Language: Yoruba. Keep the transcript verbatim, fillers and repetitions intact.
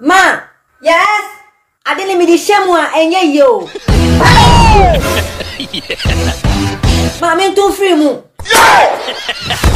Ma. Yes. Ada le midi chez moi, enye yo. Ma men tout free mou.